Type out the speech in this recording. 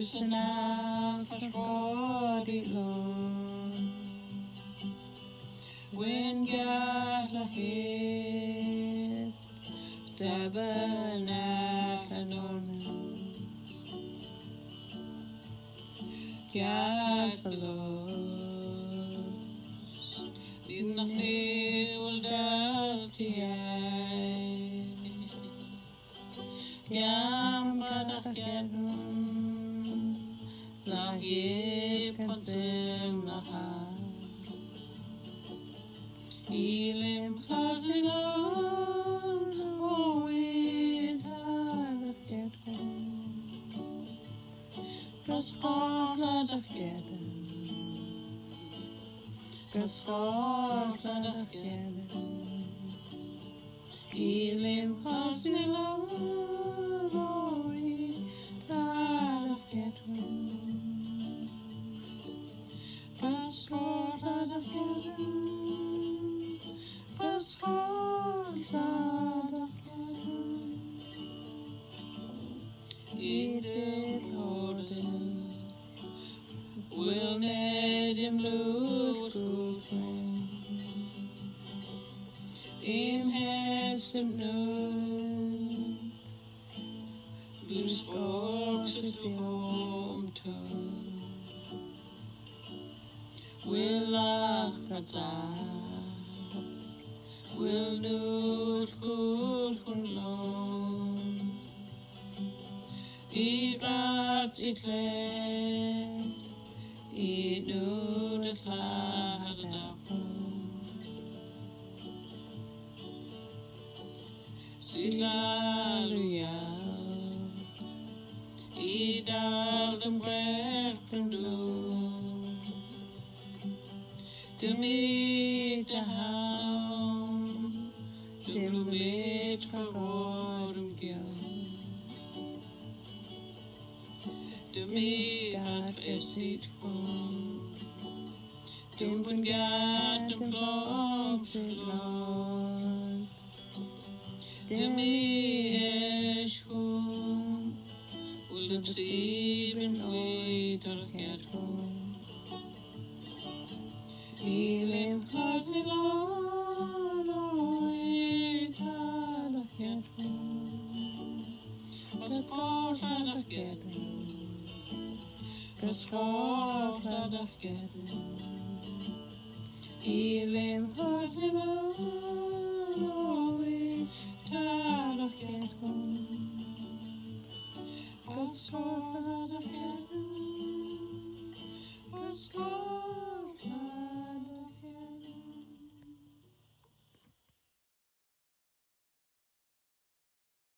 Gitxsanimx verschwort Lord. When gyatxwu'm tabernacle gyatxwu'm did not live that Yam gyatxwu'm nach Gitxsanimx nach Ilim Chazilon, oh, it had Scotland together, Scotland together. Ilim Chazilon, oh, it had Scotland together. It Lorden will net him lose him has him known blue sparks at the home turn will laugh will not cool from long. It bats it led, it knew that had Hallelujah, it down the breath from doom to meet the hound. Till meet geworden to meet God is it home. Toen ben God hem klopt Lord. To me is home. Will hem sieben ooit get home. Ilim Chazilon. Scotland together, Ilim Chazilon, oh, it had Scotland together.